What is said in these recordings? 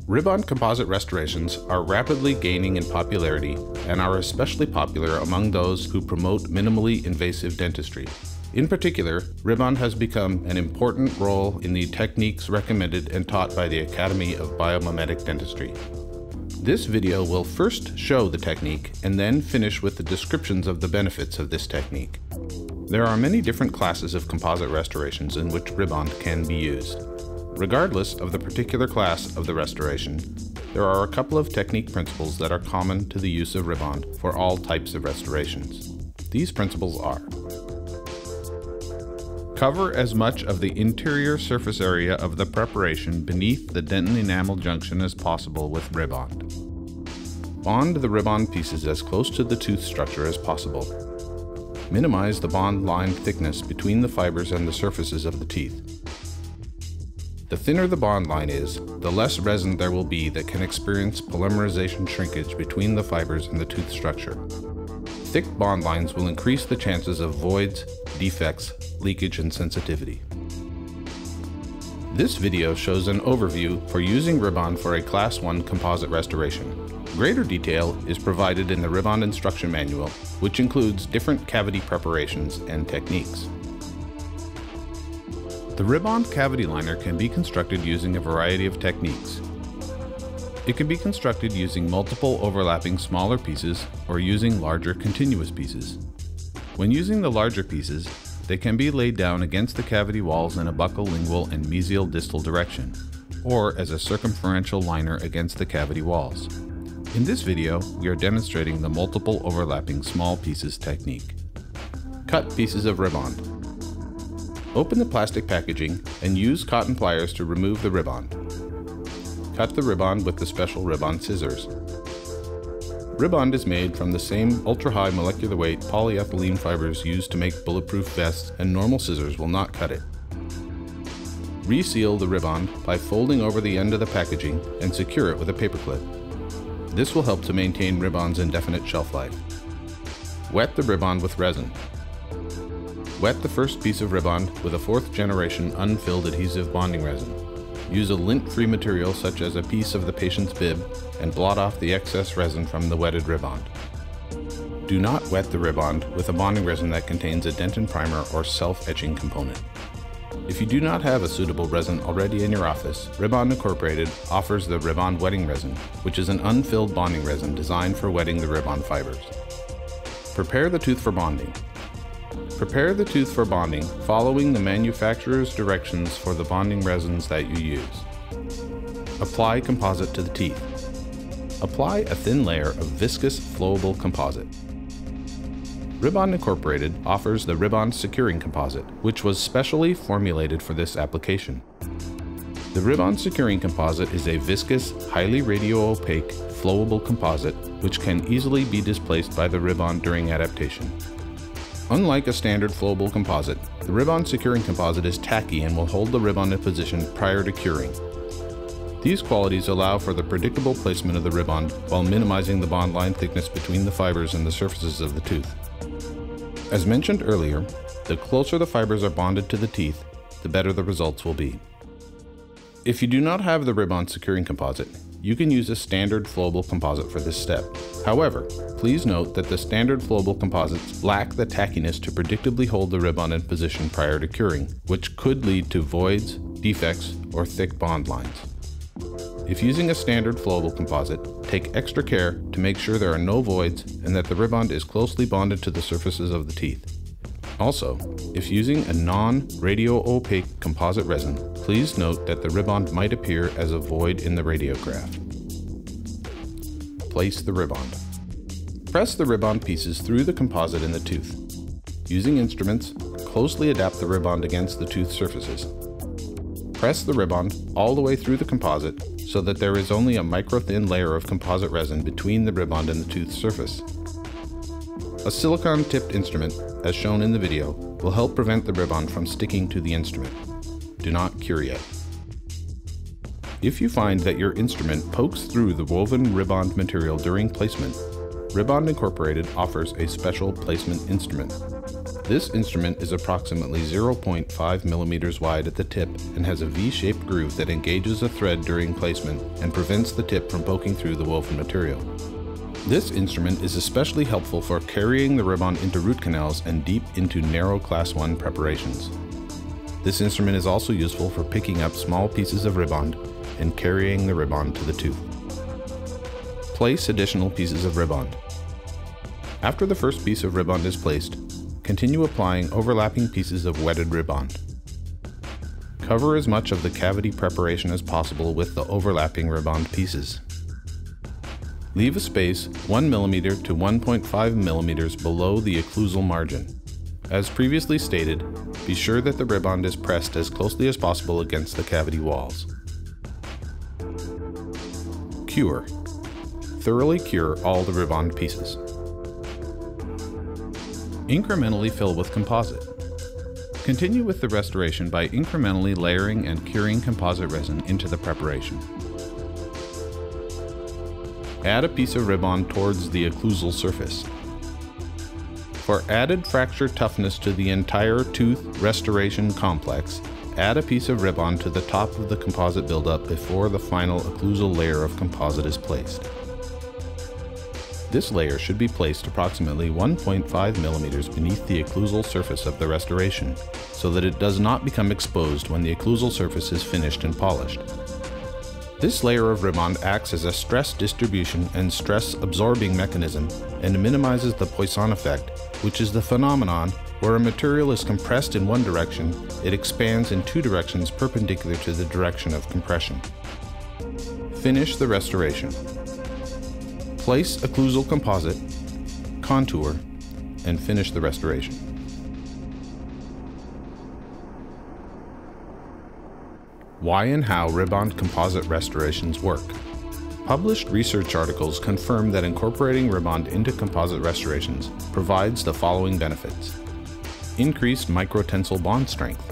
Rib-on composite restorations are rapidly gaining in popularity and are especially popular among those who promote minimally invasive dentistry. In particular, rib-on has become an important role in the techniques recommended and taught by the Academy of Biomimetic Dentistry. This video will first show the technique and then finish with the descriptions of the benefits of this technique. There are many different classes of composite restorations in which rib-on can be used. Regardless of the particular class of the restoration, there are a couple of technique principles that are common to the use of rib-on for all types of restorations. These principles are: cover as much of the interior surface area of the preparation beneath the dentin enamel junction as possible with rib-on. Bond the rib-on pieces as close to the tooth structure as possible. Minimize the bond line thickness between the fibers and the surfaces of the teeth. The thinner the bond line is, the less resin there will be that can experience polymerization shrinkage between the fibers and the tooth structure. Thick bond lines will increase the chances of voids, defects, leakage, and sensitivity. This video shows an overview for using rib-on for a Class 1 composite restoration. Greater detail is provided in the rib-on instruction manual, which includes different cavity preparations and techniques. The rib-on cavity liner can be constructed using a variety of techniques. It can be constructed using multiple overlapping smaller pieces or using larger continuous pieces. When using the larger pieces, they can be laid down against the cavity walls in a buccal, lingual, and mesial distal direction, or as a circumferential liner against the cavity walls. In this video, we are demonstrating the multiple overlapping small pieces technique. Cut pieces of rib-on. Open the plastic packaging and use cotton pliers to remove the rib-on. Cut the rib-on with the special rib-on scissors. Rib-on is made from the same ultra-high molecular weight polyethylene fibers used to make bulletproof vests, and normal scissors will not cut it. Reseal the rib-on by folding over the end of the packaging and secure it with a paper clip. This will help to maintain rib-on's indefinite shelf life. Wet the rib-on with resin. Wet the first piece of rib-on with a 4th generation unfilled adhesive bonding resin. Use a lint-free material such as a piece of the patient's bib and blot off the excess resin from the wetted rib-on. Do not wet the rib-on with a bonding resin that contains a dentin primer or self-etching component. If you do not have a suitable resin already in your office, Rib-On Incorporated offers the Rib-On Wetting Resin, which is an unfilled bonding resin designed for wetting the rib-on fibers. Prepare the tooth for bonding. Prepare the tooth for bonding following the manufacturer's directions for the bonding resins that you use. Apply composite to the teeth. Apply a thin layer of viscous flowable composite. Rib-On Incorporated offers the Rib-On Securing Composite, which was specially formulated for this application. The Rib-On Securing Composite is a viscous, highly radio-opaque, flowable composite which can easily be displaced by the rib-on during adaptation. Unlike a standard flowable composite, the Rib-On Securing Composite is tacky and will hold the rib-on in position prior to curing. These qualities allow for the predictable placement of the rib-on while minimizing the bond line thickness between the fibers and the surfaces of the tooth. As mentioned earlier, the closer the fibers are bonded to the teeth, the better the results will be. If you do not have the Rib-On Securing Composite, you can use a standard flowable composite for this step. However, please note that the standard flowable composites lack the tackiness to predictably hold the rib-on in position prior to curing, which could lead to voids, defects, or thick bond lines. If using a standard flowable composite, take extra care to make sure there are no voids and that the rib-on is closely bonded to the surfaces of the teeth. Also, if using a non-radio-opaque composite resin, please note that the rib-on might appear as a void in the radiograph. Place the rib-on. Press the rib-on pieces through the composite in the tooth. Using instruments, closely adapt the rib-on against the tooth surfaces. Press the rib-on all the way through the composite so that there is only a micro-thin layer of composite resin between the rib-on and the tooth surface. A silicone-tipped instrument, as shown in the video, will help prevent the rib-on from sticking to the instrument. Do not cure yet. If you find that your instrument pokes through the woven rib-on material during placement, Rib-On Incorporated offers a special placement instrument. This instrument is approximately 0.5 millimeters wide at the tip and has a V-shaped groove that engages a thread during placement and prevents the tip from poking through the woven material. This instrument is especially helpful for carrying the ribbon into root canals and deep into narrow Class 1 preparations. This instrument is also useful for picking up small pieces of ribbon and carrying the ribbon to the tooth. Place additional pieces of ribbon. After the first piece of ribbon is placed, continue applying overlapping pieces of wetted ribbon. Cover as much of the cavity preparation as possible with the overlapping ribbon pieces. Leave a space 1 mm to 1.5 mm below the occlusal margin. As previously stated, be sure that the ribbon is pressed as closely as possible against the cavity walls. Cure. Thoroughly cure all the ribbon pieces. Incrementally fill with composite. Continue with the restoration by incrementally layering and curing composite resin into the preparation. Add a piece of ribbon towards the occlusal surface. For added fracture toughness to the entire tooth restoration complex, add a piece of ribbon to the top of the composite buildup before the final occlusal layer of composite is placed. This layer should be placed approximately 1.5 mm beneath the occlusal surface of the restoration, so that it does not become exposed when the occlusal surface is finished and polished. This layer of ribbon acts as a stress distribution and stress absorbing mechanism and minimizes the Poisson effect, which is the phenomenon where a material is compressed in one direction, it expands in two directions perpendicular to the direction of compression. Finish the restoration. Place occlusal composite, contour, and finish the restoration. Why and how ribbon composite restorations work. Published research articles confirm that incorporating ribbon into composite restorations provides the following benefits. Increased micro-tensile bond strength.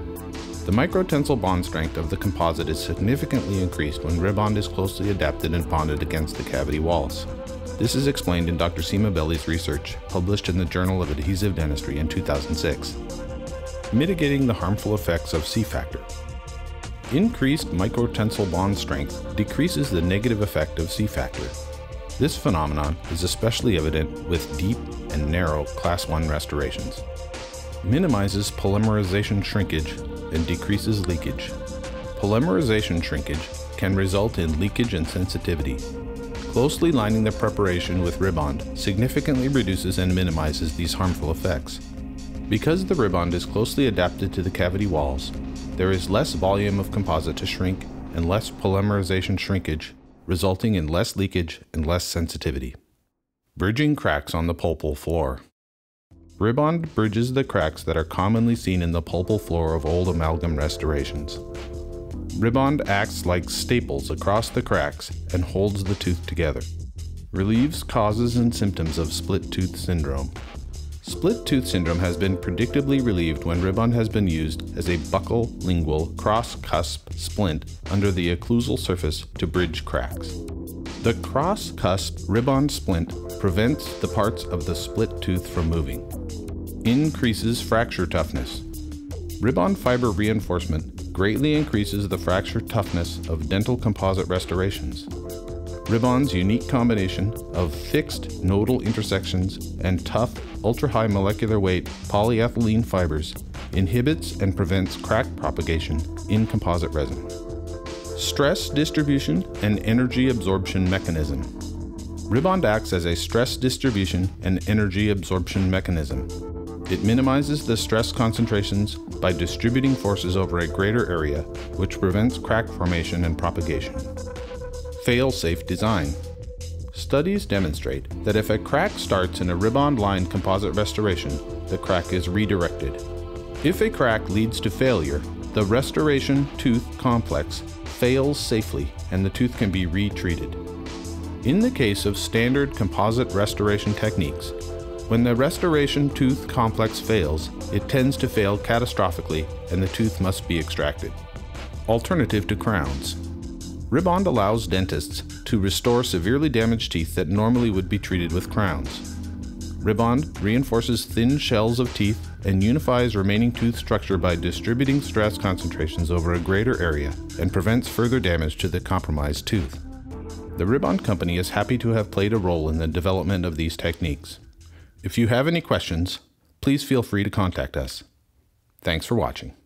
The micro-tensile bond strength of the composite is significantly increased when ribbon is closely adapted and bonded against the cavity walls. This is explained in Dr. Seema Belli's research, published in the Journal of Adhesive Dentistry in 2006. Mitigating the harmful effects of C-factor. Increased micro-tensile bond strength decreases the negative effect of C-factor. This phenomenon is especially evident with deep and narrow Class 1 restorations. Minimizes polymerization shrinkage and decreases leakage. Polymerization shrinkage can result in leakage and sensitivity. Closely lining the preparation with ribbon significantly reduces and minimizes these harmful effects. Because the ribbon is closely adapted to the cavity walls, there is less volume of composite to shrink and less polymerization shrinkage, resulting in less leakage and less sensitivity. Bridging cracks on the pulpal floor. Ribbon bridges the cracks that are commonly seen in the pulpal floor of old amalgam restorations. Ribbon acts like staples across the cracks and holds the tooth together. Relieves causes and symptoms of split tooth syndrome. Split tooth syndrome has been predictably relieved when ribbon has been used as a buccal lingual cross-cusp splint under the occlusal surface to bridge cracks. The cross-cusp ribbon splint prevents the parts of the split tooth from moving. Increases fracture toughness. Ribbon fiber reinforcement greatly increases the fracture toughness of dental composite restorations. Ribbon's unique combination of fixed nodal intersections and tough, ultra-high molecular weight polyethylene fibers inhibits and prevents crack propagation in composite resin. Stress distribution and energy absorption mechanism. Ribbon acts as a stress distribution and energy absorption mechanism. It minimizes the stress concentrations by distributing forces over a greater area, which prevents crack formation and propagation. Fail-safe design. Studies demonstrate that if a crack starts in a ribbon-lined composite restoration, the crack is redirected. If a crack leads to failure, the restoration tooth complex fails safely and the tooth can be retreated. In the case of standard composite restoration techniques, when the restoration tooth complex fails, it tends to fail catastrophically and the tooth must be extracted. Alternative to crowns. Ribbon allows dentists to restore severely damaged teeth that normally would be treated with crowns. Ribond reinforces thin shells of teeth and unifies remaining tooth structure by distributing stress concentrations over a greater area and prevents further damage to the compromised tooth. The Ribond Company is happy to have played a role in the development of these techniques. If you have any questions, please feel free to contact us. Thanks for watching.